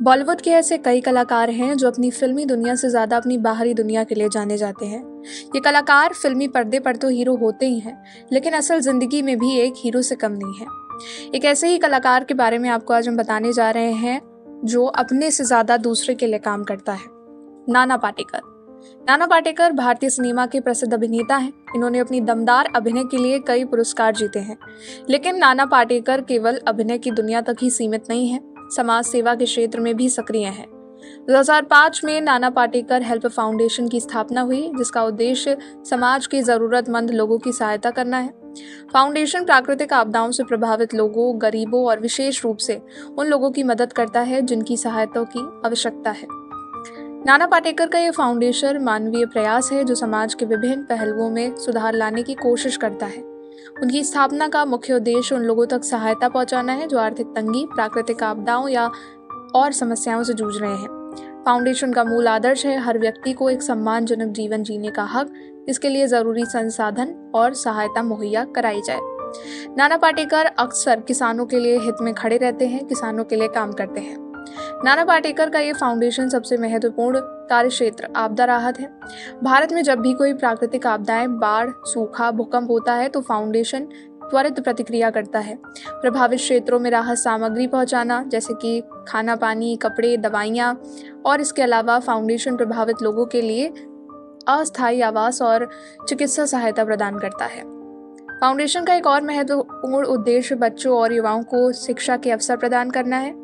बॉलीवुड के ऐसे कई कलाकार हैं जो अपनी फिल्मी दुनिया से ज़्यादा अपनी बाहरी दुनिया के लिए जाने जाते हैं। ये कलाकार फिल्मी पर्दे पर तो हीरो होते ही हैं, लेकिन असल ज़िंदगी में भी एक हीरो से कम नहीं है। एक ऐसे ही कलाकार के बारे में आपको आज हम बताने जा रहे हैं जो अपने से ज़्यादा दूसरे के लिए काम करता है। नाना पाटेकर। नाना पाटेकर भारतीय सिनेमा के प्रसिद्ध अभिनेता हैं। इन्होंने अपनी दमदार अभिनय के लिए कई पुरस्कार जीते हैं, लेकिन नाना पाटेकर केवल अभिनय की दुनिया तक ही सीमित नहीं है, समाज सेवा के क्षेत्र में भी सक्रिय हैं। 2005 में नाना पाटेकर हेल्प फाउंडेशन की स्थापना हुई, जिसका उद्देश्य समाज के जरूरतमंद लोगों की सहायता करना है। फाउंडेशन प्राकृतिक आपदाओं से प्रभावित लोगों, गरीबों और विशेष रूप से उन लोगों की मदद करता है जिनकी सहायता की आवश्यकता है। नाना पाटेकर का यह फाउंडेशन मानवीय प्रयास है जो समाज के विभिन्न पहलुओं में सुधार लाने की कोशिश करता है। उनकी स्थापना का मुख्य उद्देश्य उन लोगों तक सहायता पहुंचाना है जो आर्थिक तंगी, प्राकृतिक आपदाओं या और समस्याओं से जूझ रहे हैं। फाउंडेशन का मूल आदर्श है हर व्यक्ति को एक सम्मानजनक जीवन जीने का हक, इसके लिए जरूरी संसाधन और सहायता मुहैया कराई जाए। नाना पाटेकर अक्सर किसानों के लिए हित में खड़े रहते हैं, किसानों के लिए काम करते हैं। नाना पाटेकर का ये फाउंडेशन सबसे महत्वपूर्ण कार्य क्षेत्र आपदा राहत है। भारत में जब भी कोई प्राकृतिक आपदाएं, बाढ़, सूखा, भूकंप होता है तो फाउंडेशन त्वरित प्रतिक्रिया करता है। प्रभावित क्षेत्रों में राहत सामग्री पहुंचाना, जैसे कि खाना पानी, कपड़े, दवाइयाँ, और इसके अलावा फाउंडेशन प्रभावित लोगों के लिए अस्थायी आवास और चिकित्सा सहायता प्रदान करता है। फाउंडेशन का एक और महत्वपूर्ण उद्देश्य बच्चों और युवाओं को शिक्षा के अवसर प्रदान करना है।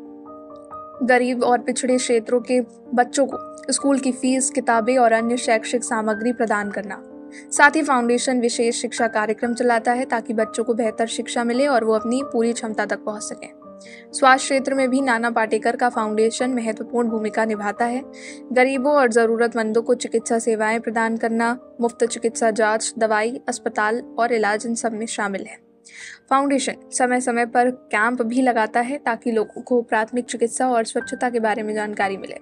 गरीब और पिछड़े क्षेत्रों के बच्चों को स्कूल की फीस, किताबें और अन्य शैक्षिक सामग्री प्रदान करना। साथ ही फाउंडेशन विशेष शिक्षा कार्यक्रम चलाता है ताकि बच्चों को बेहतर शिक्षा मिले और वो अपनी पूरी क्षमता तक पहुंच सकें। स्वास्थ्य क्षेत्र में भी नाना पाटेकर का फाउंडेशन महत्वपूर्ण भूमिका निभाता है। गरीबों और जरूरतमंदों को चिकित्सा सेवाएं प्रदान करना, मुफ्त चिकित्सा जांच, दवाई, अस्पताल और इलाज इन सब में शामिल है। फाउंडेशन समय समय पर कैंप भी लगाता है ताकि लोगों को प्राथमिक चिकित्सा और स्वच्छता के बारे में जानकारी मिले।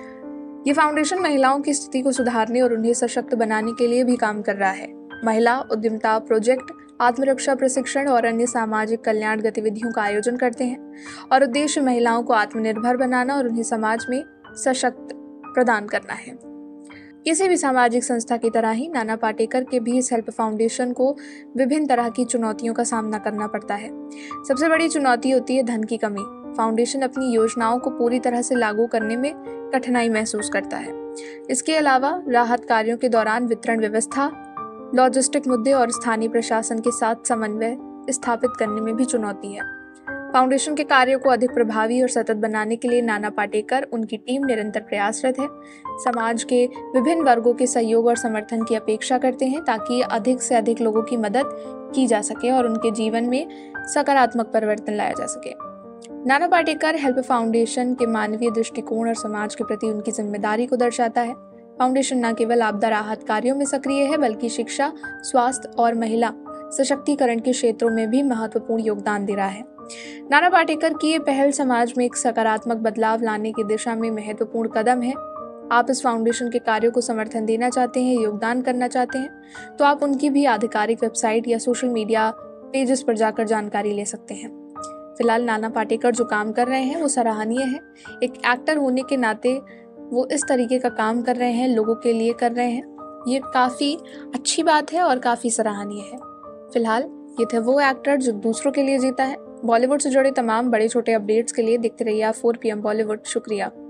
ये फाउंडेशन महिलाओं की स्थिति को सुधारने और उन्हें सशक्त बनाने के लिए भी काम कर रहा है। महिला उद्यमिता प्रोजेक्ट, आत्मरक्षा प्रशिक्षण और अन्य सामाजिक कल्याण गतिविधियों का आयोजन करते हैं और उद्देश्य महिलाओं को आत्मनिर्भर बनाना और उन्हें समाज में सशक्त प्रदान करना है। किसी भी सामाजिक संस्था की तरह ही नाना पाटेकर के भी इस हेल्प फाउंडेशन को विभिन्न तरह की चुनौतियों का सामना करना पड़ता है। सबसे बड़ी चुनौती होती है धन की कमी। फाउंडेशन अपनी योजनाओं को पूरी तरह से लागू करने में कठिनाई महसूस करता है। इसके अलावा राहत कार्यों के दौरान वितरण व्यवस्था, लॉजिस्टिक मुद्दे और स्थानीय प्रशासन के साथ समन्वय स्थापित करने में भी चुनौती है। फाउंडेशन के कार्यों को अधिक प्रभावी और सतत बनाने के लिए नाना पाटेकर, उनकी टीम निरंतर प्रयासरत है। समाज के विभिन्न वर्गों के सहयोग और समर्थन की अपेक्षा करते हैं ताकि अधिक से अधिक लोगों की मदद की जा सके और उनके जीवन में सकारात्मक परिवर्तन लाया जा सके। नाना पाटेकर हेल्प फाउंडेशन के मानवीय दृष्टिकोण और समाज के प्रति उनकी जिम्मेदारी को दर्शाता है। फाउंडेशन न केवल आपदा राहत कार्यों में सक्रिय है, बल्कि शिक्षा, स्वास्थ्य और महिला सशक्तिकरण के क्षेत्रों में भी महत्वपूर्ण योगदान दे रहा है। नाना पाटेकर की ये पहल समाज में एक सकारात्मक बदलाव लाने की दिशा में महत्वपूर्ण कदम है। आप इस फाउंडेशन के कार्यों को समर्थन देना चाहते हैं, योगदान करना चाहते हैं, तो आप उनकी भी आधिकारिक वेबसाइट या सोशल मीडिया पेजेस पर जाकर जानकारी ले सकते हैं। फिलहाल नाना पाटेकर जो काम कर रहे हैं वो सराहनीय है। एक एक्टर होने के नाते वो इस तरीके का काम कर रहे हैं, लोगों के लिए कर रहे हैं, ये काफ़ी अच्छी बात है और काफ़ी सराहनीय है। फिलहाल ये थे वो एक्टर जो दूसरों के लिए जीता है। बॉलीवुड से जुड़े तमाम बड़े छोटे अपडेट्स के लिए देखते रहिए आप 4 PM बॉलीवुड। शुक्रिया।